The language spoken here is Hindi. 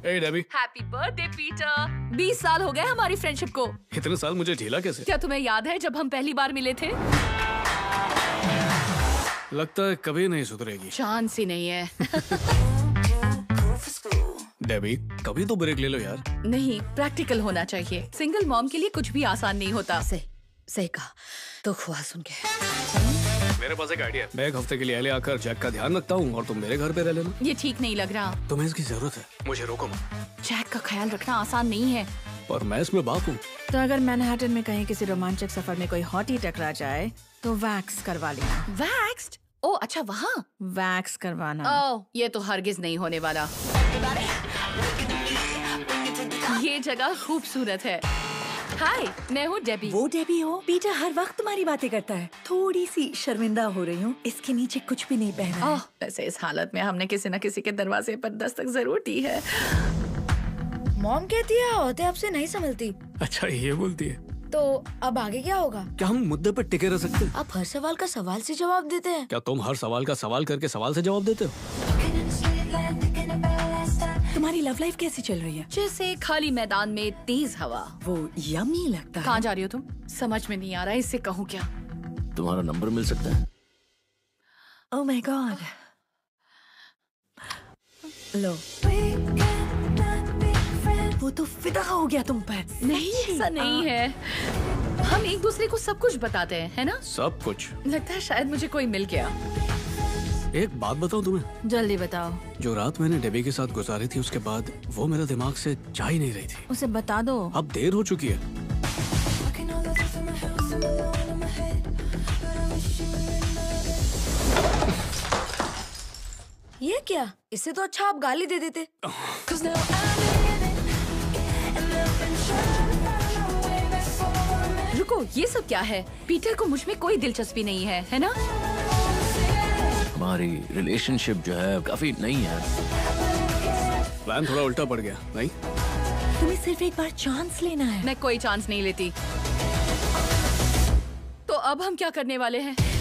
Hey Debbie. Happy birthday Peter. 20 साल हो गए हमारी फ्रेंडशिप को। इतने साल मुझे झेला कैसे? क्या तुम्हें याद है जब हम पहली बार मिले थे? लगता है कभी नहीं सुधरेगी। चांस ही नहीं है। डेबी कभी तो ब्रेक ले लो यार। नहीं, प्रैक्टिकल होना चाहिए। सिंगल मॉम के लिए कुछ भी आसान नहीं होता। सही कहा। तो हुआ सुन के। मेरे पास एक आइडिया है। मैं एक हफ्ते के लिए LA आकर जैक का ध्यान रखता हूँ और तुम मेरे घर पे रह लेना। ये ठीक नहीं लग रहा। तुम्हें इसकी जरूरत है, मुझे रोको मत। जैक का ख्याल रखना आसान नहीं है। और मैं इसमें बाप हूँ। तो अगर मैनहट्टन में कहीं किसी रोमांचक सफर में कोई हॉटी टकरा जाए तो वैक्स करवा लेना। वैक्स्ड? ओह अच्छा, वहाँ वैक्स करवाना। ओह, ये तो हरगिज नहीं होने वाला। ये जगह खूबसूरत है। हाय, मैं हूँ डेबी। वो डेबी हो? पीटर हर वक्त तुम्हारी बातें करता है। थोड़ी सी शर्मिंदा हो रही हूँ। इसके नीचे कुछ भी नहीं पहना है। वैसे इस हालत में हमने किसी न किसी के दरवाजे पर दस्तक जरूर दी है। मॉम कहती है होते आपसे नहीं संभलती। अच्छा ये बोलती है। तो अब आगे क्या होगा? क्या हम मुद्दे पर टिके रह सकते हैं? आप हर सवाल का सवाल से जवाब देते हैं। क्या तुम हर सवाल का सवाल करके सवाल से जवाब देते हो? तुम्हारी लव लाइफ कैसी चल रही है? जैसे खाली मैदान में तेज हवा। वो यमी लगता है। कहाँ जा रही हो तुम? समझ में नहीं आ रहा है, इससे कहूँ क्या? तुम्हारा नंबर मिल सकता है? Oh my god. लो। वो तो फिदा हो गया तुम पर। नहीं, ऐसा नहीं है। हम एक दूसरे को सब कुछ बताते हैं, है ना? सब कुछ। लगता है शायद मुझे कोई मिल गया। एक बात बताऊं तुम्हें? जल्दी बताओ। जो रात मैंने डेबी के साथ गुजारी थी उसके बाद वो मेरे दिमाग से जा ही नहीं रही थी। उसे बता दो। अब देर हो चुकी है। ये क्या? इससे तो अच्छा आप गाली दे देते। रुको, ये सब क्या है? पीटर को मुझ में कोई दिलचस्पी नहीं है ना? हमारी रिलेशनशिप जो है काफी नई है। प्लान थोड़ा उल्टा पड़ गया, नहीं? तुम्हें सिर्फ एक बार चांस लेना है। मैं कोई चांस नहीं लेती। तो अब हम क्या करने वाले हैं?